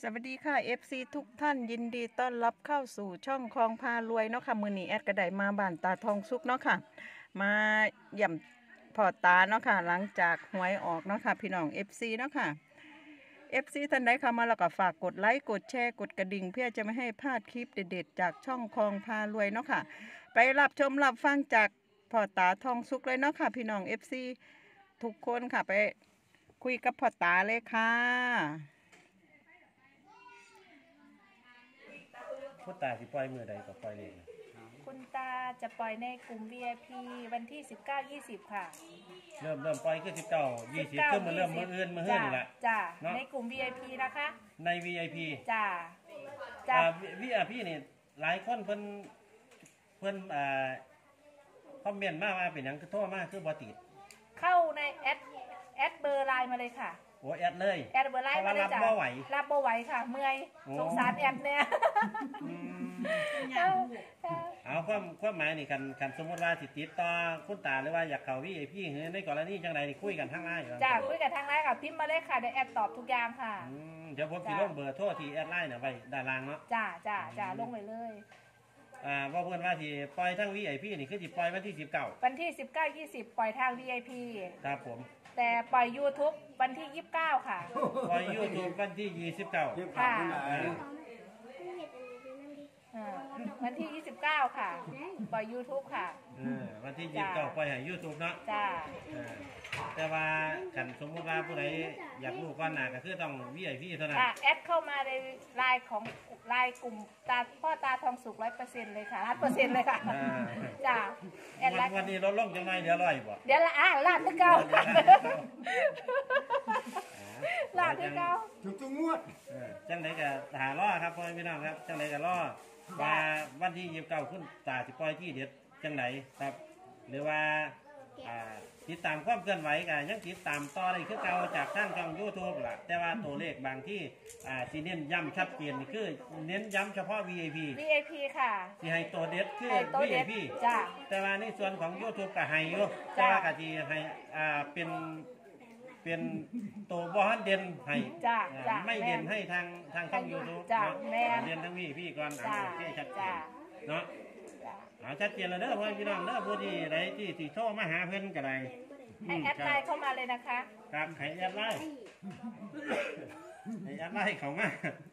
สวัสดีค่ะ FC ทุกท่านยินดีต้อนรับเข้าสู่ช่องคลองพารวยเนาะค่ะมือนี้แอดกระไดมาบ้านตาทองสุกเนาะค่ะมาย่ำพอตาเนาะค่ะหลังจากหวยออกเนาะค่ะพี่น้อง FC เนาะค่ะ FC ท่านใดเข้ามาแล้วก็ฝากกดไลค์กดแชร์กดกระดิ่งเพื่อจะไม่ให้พลาดคลิปเด็ดๆจากช่องคลองพารวยเนาะค่ะไปรับชมรับฟังจากพอตาทองสุกเลยเนาะค่ะพี่น้อง FC ทุกคนค่ะไปคุยกับพอตาเลยค่ะคุณตาสิปล่อยมือใดก็ปล่อยเลยคุณตาจะปล่อยในกลุ่ม VIP วันที่ 19-20 ค่ะเริ่มปล่อยคือ19 20ขึ้นมาเริ่มมื้ออื่นมื้อนี่แหละจ้าในกลุ่ม VIP นะคะใน VIP จ้า VIP นี่หลายคนเพิ่นคอมเมนต์มาว่าเป็นหยังคือโทรมาคือบ่ติดเข้าในแอดเบอร์ไลน์มาเลยค่ะโอ้แอดเลยแอดเบอร์ไลน์มาเลยจ้ารับบ่ไหวค่ะเมื่อยสงสารแอดเนี่ยเอาความหมายนี่กันสมมติว่าสิติดต่อคุณตาหรือว่าอยากเข้า VIP หรือในกรณีจังไดนี่คุยกันทางไลน์จ้าคุยกันทางไลน์ค่ะพิมพ์มาเลยค่ะเดี๋ยวแอดตอบทุกอย่างค่ะเดี๋ยวผมสิลงเบอร์โทรที่แอดไลน์น่ะไว้ด้านล่างเนาะจ้าลงไปเลยว่าเพื่อนว่าที่ปล่อยทั้ง VIP นี่คือสิปล่อยวันที่19 วันที่19-20ปล่อยทาง VIP ครับผมแต่ปล่อย YouTube วันที่29ค่ะปล่อย YouTube วันที่29 ค่ะวันที่29ค่ะปล่อย YouTube ค่ะวันที่29ปล่อยให้ YouTube เนาะจ้าแต่ว่ากันสมมติว่าผู้ใดอยากรู้ก่อนหน้าก็คือต้อง VIP เท่านั้นแอดเข้ามาในไลน์ของไลน์กลุ่มพ่อตาทองสุก 100% เลยค่ะ 100% เลยค่ะจ้าแอดวันนี้ลดลงจังไงเดี๋ยว100บ่เดี๋ยวละล้านที่เก่าล้านที่เก่าทุกงวดจังไดก็หารอครับพ่อพี่น้องครับจังไดก็รอว่าวันที่29คุณตาสิปล่อยที่เด็ดจังไดครับหรือว่าติดตามความเคลื่อนไหวกันยังติดตามต่อได้คือเก่าจากทางช่อง YouTube ล่ะแต่ว่าตัวเลขบางที่สิเน้นย้ำชัดเจนนี่คือเน้นย้ำเฉพาะ VIP ค่ะที่ให้ตัวเด็ดคือ VIP จ้าแต่ว่าในส่วนของ YouTube ก็ให้อยู่แต่ว่าก็สิให้เป็นตัวบอลเด่นให้ไม่เด่นให้ทางช่อง YouTube เด่นทั้งVIPก่อนโอเคชัดเจนเนาะชัดเจนแล้วเด้อพี่น้องเด้อผู้ที่ใดที่โทรมาหาเพิ่นก็ได้ให้แอดไลน์เข้ามาเลยนะคะครับให้แอดไลน์เข้ามา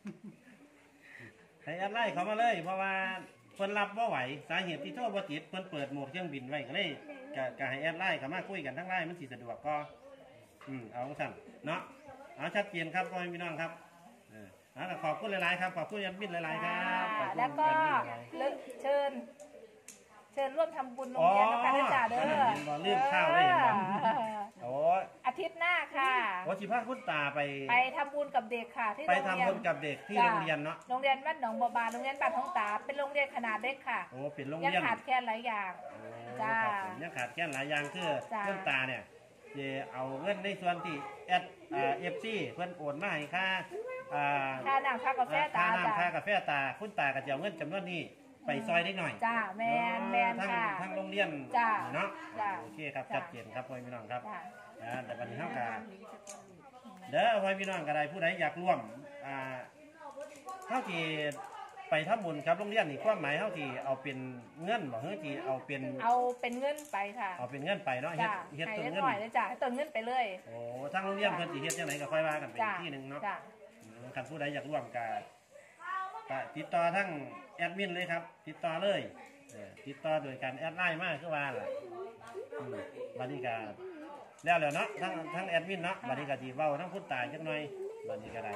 ให้แอดไลน์เข้ามาเลยเพราะว่าเพิ่นรับบ่ไหวสาเหตุที่โทรบ่ติดเพิ่นเปิดโหมดเครื่องบินไว้ก็เลยก็ให้แอดไลน์เข้ามาคุยกันทั้งไลน์มันสิสะดวกก็เอาสั่นเนาะเอาชัดเจนครับพี่น้องครับขอบคุณหลายๆครับขอบคุณยันบินหลายๆครับแล้วก็เชิญร่วมทำบุญโรงเรียนนะคะท่านจ่าเด้อเรื่องข้าวได้ยังไงอาทิตย์หน้าค่ะวันที่พาคุณตาไปทำบุญกับเด็กค่ะที่ไปทำบุญกับเด็กที่โรงเรียนเนาะโรงเรียนบ้านหนองบัวบานโรงเรียนบ้านท้องตาเป็นโรงเรียนขนาดเล็กค่ะเป็นโรงเรียนยังขาดแค่หลายอย่างจ้ายังขาดแค่หลายอย่างคือคุณตาเนี่ยจะเอาเงินในส่วนที่FC เพิ่นโอนมาให้ค่าน้ำค่ากาแฟตาค่ากาแฟตาคุณตาก็จะเอาเงินจำนวนนี้ไปซอยได้หน่อยจ้าแมนค่ะทั้งโรงเรียนเนาะโอเคครับชัดเจนครับพ่อพี่น้องครับแต่วันนี้เท่ากันเด้อพ่อพี่น้องก็ได้ผู้ใดอยากร่วมเท่าที่ไปทำบุญครับโรงเรียนนี่ความหมายเท่าที่เอาเป็นเงินบ่เฮ้ยที่เอาเป็นเงินไปค่ะเอาเป็นเงินไปเนาะเฮ็ดตัวเงินเลยจ้าตัวเงินไปเลยโอ้ทางโรงเรียนเพิ่นสิเฮ็ดจังไดก็ค่อยว่ากันไปที่นึงเนาะคันผู้ใดอยากร่วมก็ติดต่อทั้งแอดมินเลยครับติดต่อเลยติดต่อโดยการแอดไลน์มาคือว่าล่ะบัดนี้ก็แล้วเนาะทั้งแอดมินเนาะบัดนี้ก็สิเว้าทั้งคุณตาจักหน่อยบัดนี้ก็ได้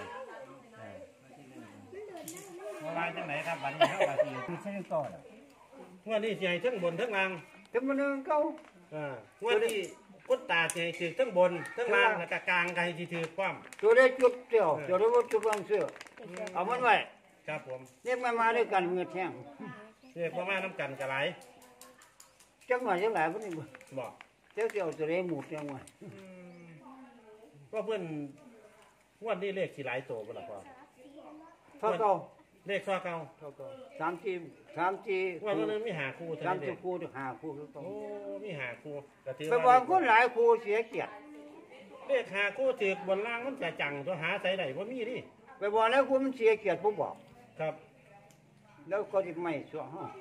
ว่าจังไหนครับบัดนี้เฮาก็สิใช่ก่อนวันนี้สิให้ทั้งบนทั้งล่างทั้งบนทั้งเก่าวันนี้คุณตาสิให้ถือทั้งบนทั้งล่างแล้วก็กลางก็ให้สิถือพร้อมตัวได้จุดเดียวตัวได้จุดวางเสื้อเอามันไว้ครับผมเรียกมาด้วยกันมือแท่งเรียกมาน้ำกันกระไรจังหวะจังหวะพวกนี้บอกเจ้าตัวได้หมุดจังหวะก็เพื่อนวันนี้เลขสี่หลายโตกันหรอพ่อเก่าเลขข้อเก่า 3 ทีว่ามันมีหาคู่ 3 คู่หาคู่คือโอ้มีหาคู่ก็ถือว่าเป็นว่าคนหลายคู่เสียเกียรติเลขหาคู่ถือบนล่างมันจะจังตัวหาใส่ไหนว่ามีดิไปไปบอกแล้วกูมันเสียเกียรติผมบอกครับแล้วก็จะไม่ชั่วห้อง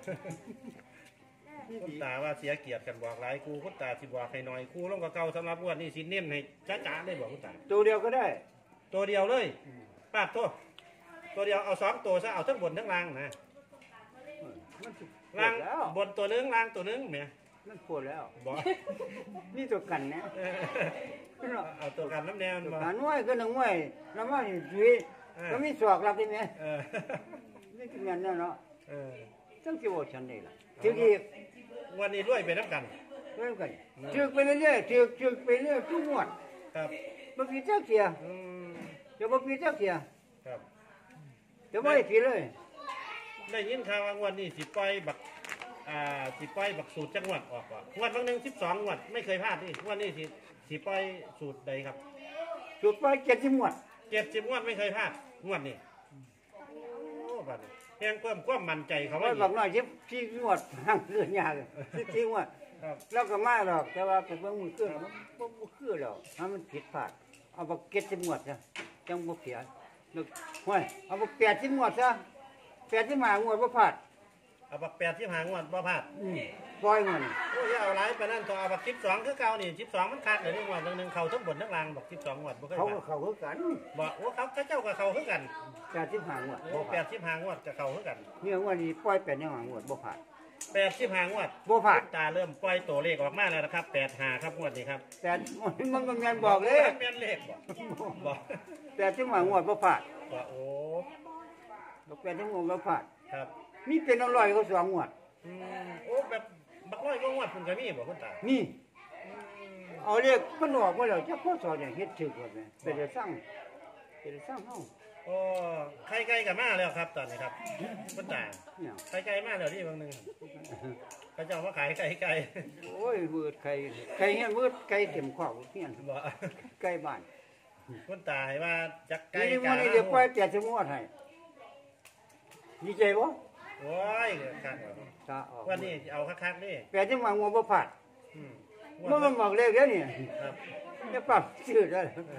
คุณตาว่าเสียเกียรติกันบอกหลายครูคุณตาสิบอกให้หน่อยครูลงกับเก่าสำหรับงวดนี้สิเน้นให้จ้าๆได้บอกคุณตาตัวเดียวก็ได้ตัวเดียวเลยปาดโทษตัวเดียวเอา2ตัวซะเอาทั้งบนทั้งล่างนะมันปวล่างดแล้วบนตัวนึงล่างตัวนึงแหมมันปวดแล้วบอกนี่ตัวกันนะเอาตัวกันน้ำแนวตัวมากันน้อยก็หนึ่งน้อยน้ำมันจุยก็มีสวกรับที่ไหมเออนี่คือเงินเนาะเออต้องจะบอกฉันได้ละถึงอีกวันนี้ด้วยไปน้ำกันเรื่องกันถึงไปเรื่อยๆถึงไปเรื่อยทุกงวดครับบ่ปีจักเสียอืมจะบ่ปีจักเสียครับจะบ่ได้ปีเลยได้ยินข่าวว่างวดนี้สิปล่อยบักสิปล่อยบักสูตรจังหวัดออกว่างวดบางหนึ่ง12งวดไม่เคยพลาดนี่งวดนี้สิปล่อยสูตรใดครับจุดไป70งวด 70งวดไม่เคยพลาดงวดนี้โอ้บัดนี้เพียงเพิ่มความมั่นใจเขาไว้ไว้บอกน้อย14งวดห่างเกินยาก14งวดครับแล้วก็มาหรอกแต่ว่าเป็นเบิ่งมือขึ้นมันบ่คือแล้วถ้ามันผิดพลาดเอาบัก70งวดซะจังบ่เสียนึกห้วยเอาบัก80งวดซะ85งวดบ่พลาดเอาบัก85งวดบ่พลาดปล่อยมันโอ้ยเอาหลายไปนั่นต่อเอาบัก12คือเก่านี่12มันคักเดี๋ยวนี้งวดหนึงเข้าทั้งบนทั้งล่างบัก12งวดบ่เคยเขาพก็ลาดเขาคือกันบอกโอ้เขาเจ้ากับเขาคือกัน 85งวดโอ้85งวดกับเขาคือกันเนี่ยงวดนี้ปล่อย85งวดบ่พลาด 85งวดบ่พลาดตาเริ่มปล่อยตัวเลขออกมาแล้วนะครับ85ครับงวดนี้ครับแต่มันบ่แม่นบอกเลยแม่นเลขบอก 85งวดบ่พลาดบอกโอ้บัก85งวดบ่พลาดครับมีเป็นร้อยก็2งวดโอ้แบบบักร้อยก็งวดคุณก็มีบอกคุณตานี่เอาเรียกมันออกมาแล้วจะพ่อสอนอย่างเฮ็ดถึกว่าแม่เป็นจะสร้างเฮาโอ้ไข่ไก่กับมาแล้วครับตอนนี้ครับคุณตาเนี่ยไข่ไก่มาแล้วนี่บางหนึงเขาเจ้ามาขายไก่ไก่โอ้ยเบิดไก่เฮียนเบิดไก่เต็มคอกเฮียนบอกไก่บ้านคุณตาให้ว่าจักไก่นี่มื้อนี้เดี๋ยวปล่อย8ชั่วโมงให้ดีใจบ่โอ้ยคักตาออกวันนี้เอาคักๆนี่ 8ชั่วโมงบ่พลาดอืมมันบอกเลขเด้อนี่ครับจะปรับชื่อได้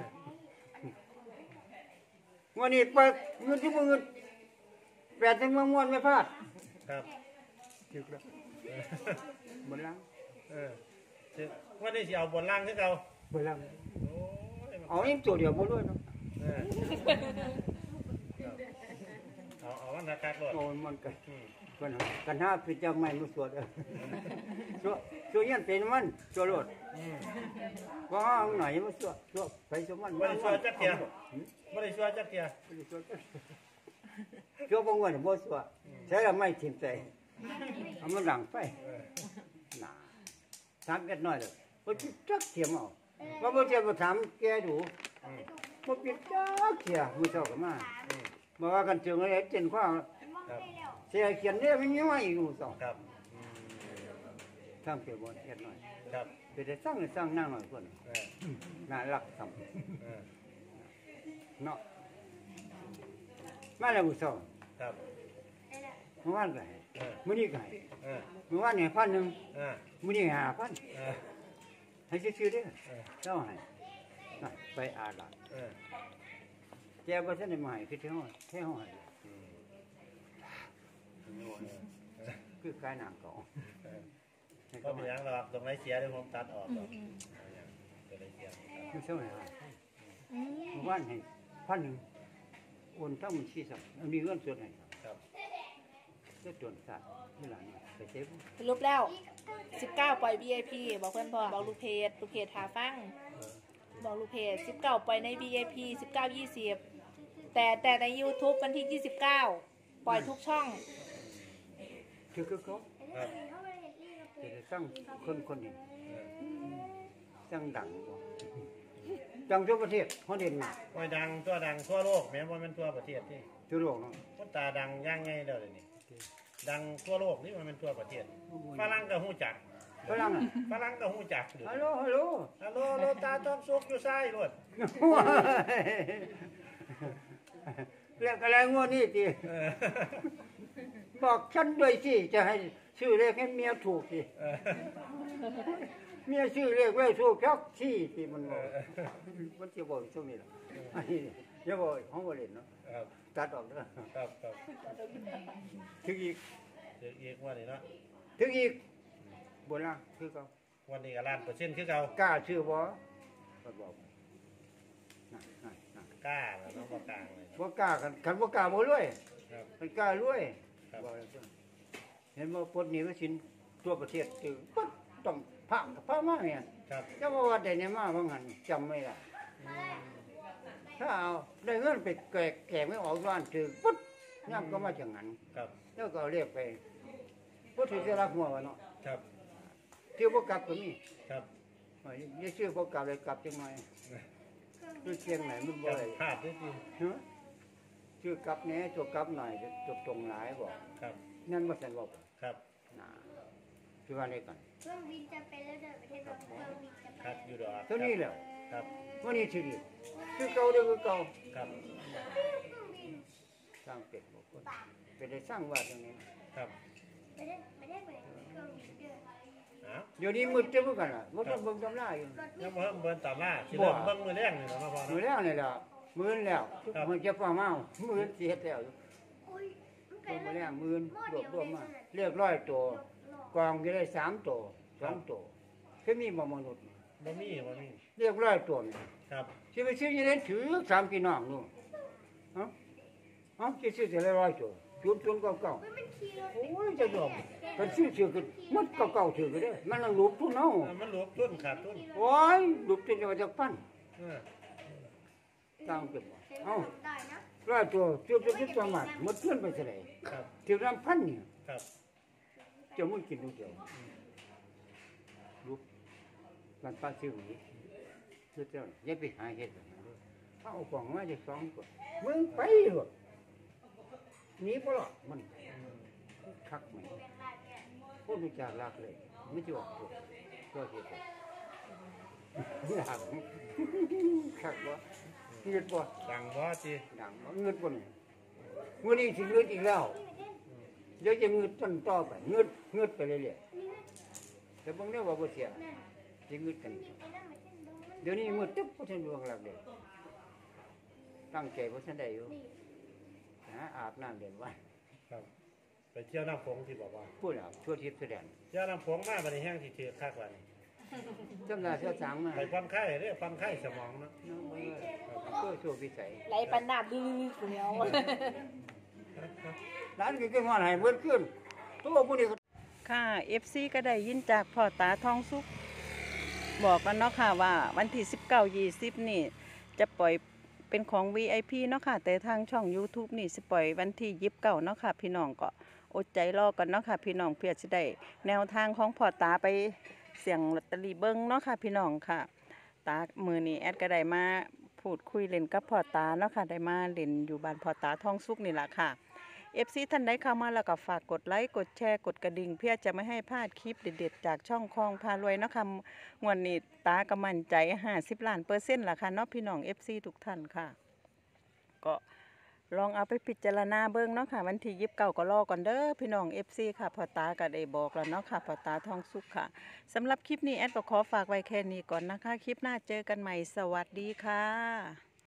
วันนี้ไปเงินที่มึงเงิน8ชั่วโมงไม่พลาดครับถึกแล้วบนล่างวันนี้สิเอาบนล่างคือเก่าบนล่างโอ้ยเอาอีกตัวเดียวบ่ด้วยเนาะเออเอาวันคักๆโลดโอ้มันกันกันหาพิจารณาไม่สวดสวดยันเป็นมันสวดรถว่าหน่อยมันสวดไปสวดมันบ่ได้ช่วยจักเที่ยบ่ได้ช่วยจักเที่ยสวดบางวันบ่สวดใช้แล้วไม่ทิ่มใจเอามันดังไปน่ะถามกันหน่อยเด้อบ่ปิดจักเทียมเอาว่าบ่เทียมบ่ถามแกดูบ่ปิดจักเทียมื้อเช้าก็มาบอกว่ากันเจออะไรเจนข้าครับเสียเขียนเนี่ยมันยังไม่อยู่สองครับสร้างเปรียบบ่เฮ็ดหน่อยครับเดี๋ยวจะสร้างนั่งหน่อยคนเออน่ารักทเออำเนาะมาแล้วมื้อเช้าครับเมื่อวานก็ให้เออมื้อนี้ก็ให้เออเมื่อวานเนี่ย1,000 เออมื้อนี้5,000 เออให้ซื่อๆเด้อเออเจ้าให้น่ะไปอาลาดเออแกบ่ทันได้มาให้คือเท่าให้คือกายหนังเก่าก็เป็นอย่างเราตรงไหนเสียเดี๋ยวผมตัดออกหรอกตัวไหนเสียมื้อเช้าให้เมื่อวานให้1,000โอนทั้งบัญชีสักอันนี้เงินสดให้ครับจะจนสัตว์นี่ล่ะนี่ไปเซฟสรุปแล้ว 19 ปล่อย VIP บอกเพื่อนพ่อบอกลูกเพจหาฟัง บอกลูกเพจ19 ปล่อยใน VIP 19 20 แต่ใน YouTube วันที่ 29 ปล่อยทุกช่องคือเขาครับจะสร้างคนนี้สร้างดังบ่ดังทั่วประเทศเขาเด่นมากโอ้ยดังทั่วโลกแม้ว่ามันทั่วประเทศที่ทั่วโลกเนาะคนตาดังย่างไงเด้อเลยวนี่ดังทั่วโลกนี่มันเป็นทั่วประเทศฝรั่งก็ฮู้จักฝรั่งอ่ะฝรั่งก็ฮู้จักอยู่ฮัลโหลฮัลโหลฮัลโหลโลตาจอมสุกอยู่ซ้ายรถเรียกอะไรงวดนี่ติเออบอกฉันด้วยสิจะให้ชื่อเลขให้เมียถูกสิเออเมียชื่อเลขไว้ถูกชักที่ที่มันบอกมันจะบอกช่วงนี้ล่ะอย่าบ่ห้องบ่เล่นเนาะครับตัดออกเด้อครับครับถึงอีกเดี๋ยวอีกวันนี้เนาะถึงอีกบ่ล่ะคือเก่าวันนี้ก็1,000%คือเก่ากล้าชื่อบ่ก็บอกนั่นกล้าแล้วเนาะบ่กลางเลยบ่กล้าคันบ่กล้าบ่รวยครับมันกล้ารวยครับบอกเลยเพิ่นเห็นบ่ปลดหนี้ภาษีทั่วประเทศตึงปั๊บต้องพามาเนี่ยครับจะว่าได้เนี่ยมาบางหันจำไม่ได้ถ้าเอาได้เงินไปแก่ไม่ออกร้านถือปุ๊บย่ำก็มาจากนั้นครับแล้วก็เอาเรียกไปพุทธจะรักหัววะเนาะครับเที่ยวพวกกลับก็มีครับยี่ชื่อพวกกลับเลยกลับจังหน่อยคือเชียงไหนมันบ่จับได้พลาดด้วยจริงฮะชื่อกลับแหน่ตัวกลับหน่อยจบตรงหลายบอกครับนั่นว่าฉันบอกครับนะคือว่าอะไรกันเครื่องบินจะไปแล้วเดินประเทศเราเครื่องบินจะไปครับอยู่ดอกเท่านี้แหล้วครับวันนี้ชีวิตคือเก่าเด้อคือเก่าครับสร้างเป็ดบอกคนเป็นได้สร้างวาดตรงนี้ครับไม่ได้ไปเครื่องบินเดินอ้าวเดี๋ยวนี้มืดเต็มกันล่ะบ่ต้องเบิ่งตำราอยู่ยังเบิ่งตามมาสิเริ่มเบิ่งมือแรงนี่เนาะพ่อมือเนาะแล้วนี่ล่ะมื้อแล้วมันจะฟ้าเมามื้อสิเฮ็ดแล้วโอ้ยมันไกลเบิ่งแล้มาว แล้วมื้อรวบมาเรียก100ตัวกองจะได้3ตัว2ตัวคือมีบ่มนุษย์บ่มีเรียก100ตัวนี่ครับสิไปซื้อยังไดถือ3พี่น้องนู่นเอ้าสิซื้อแต่ละ100ตัวจุนเก่าเฮ้ยมันขี่รถโอ้ยจะยอมกันซื้อคือมันเก่าถือก็ได้มันนั่งรูปทุนเฮามันหลบทุนขาดทุนโอ้ยรูปทุนจะมาจากปั้นเออตั้งเป็นบ่เห็นเอ้าได้นะร้อยตัวจุดตัวมันหมดเพื่อนไปเท่าไหร่ครับถือรำพันเนี่ยครับจะมุ่งกินดูเดียวรูปมันป้าซื้อหวีซื้อเจ้าอย่าไปหาเห็ดแบบนั้นเลยเอาของมาจาก2ตัวมึงไปหรอกหนีบ่หรอกมันคักไหมคนรู้จักรักเลยไม่จะออกตัวเห็ดอยากคักบ่เงินบ่ดังบ่ติดังบ่เงินบ่นี่เงินนี่สิเงินอีกแล้วเดี๋ยวจะเงินต้นต่อไปเงินไปเรื่อยๆแต่บางเรื่องว่าบ่เสียสิเงินกัน เดี๋ยวนี้มืดตึ๊บบ่ทันดวงหลักเลยตั้งใจบ่ทันได้อยู่อาบน้ำเด่นไว้ครับ ไปเที่ยวน้ำโขงที่บอกว่าพูดแล้วทั่วทิพย์แสดงเที่ยวน้ำโขงมาบัดนี้แห้งสิถือคักว่านี่จำได้เสื้อสางมาไปผ่อนคลายเด้อผ่อนคลายสมองเนาะน้องบ่เออโชว์พิสัยไหลปันน้ำดื้อๆแล้วร้านก็ขึ้นมาให้เบิดขึ้นตัวผู้นี้ค่ะ FC ก็ได้ยินจากพ่อตาทองสุกบอกแล้วเนาะค่ะว่าวันที่19-20นี่จะปล่อยเป็นของ VIP เนาะค่ะแต่ทางช่อง YouTube นี่สิปล่อยวันที่29เนาะค่ะพี่น้องก็อดใจรอกันเนาะค่ะพี่น้องเพื่อจะได้แนวทางของพ่อตาไปเสี่ยงลอตเตอรี่เบิ้งเนาะค่ะพี่น้องค่ะตามือนี้แอดก็ได้มาพูดคุยเล่นกับพ่อตาเนาะค่ะได้มาเล่นอยู่บ้านพ่อตาทองสุกนี่แหละค่ะ FC ท่านใดเข้ามาแล้วก็ฝากกดไลค์กดแชร์กดกระดิ่งเพื่อจะไม่ให้พลาดคลิปเด็ดๆจากช่องคลองพารวยเนาะค่ะงวดนี้ตาก็มั่นใจ50 ล้าน%ล่ะค่ะเนาะพี่น้อง FC ทุกท่านค่ะ ก็ลองเอาไปพิจารณาเบิ่งเนาะค่ะวันที่29ก็รอก่อนเด้อพี่น้อง FC ค่ะพ่อตาก็ได้บอกแล้วเนาะค่ะพ่อตาทองสุขค่ะสำหรับคลิปนี้แอดก็ขอฝากไว้แค่นี้ก่อนนะคะคลิปหน้าเจอกันใหม่สวัสดีค่ะ